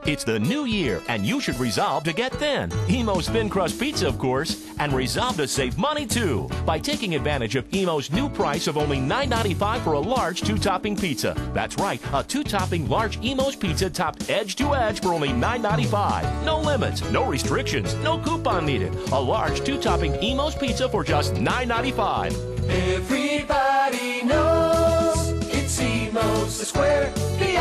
It's the new year, and you should resolve to get thin. Emo's Thin Crust Pizza, of course, and resolve to save money, too, by taking advantage of Emo's new price of only $9.95 for a large two-topping pizza. That's right, a two-topping large Emo's pizza topped edge to edge for only $9.95. No limits, no restrictions, no coupon needed. A large two-topping Emo's pizza for just $9.95. Everybody knows it's Emo's, the square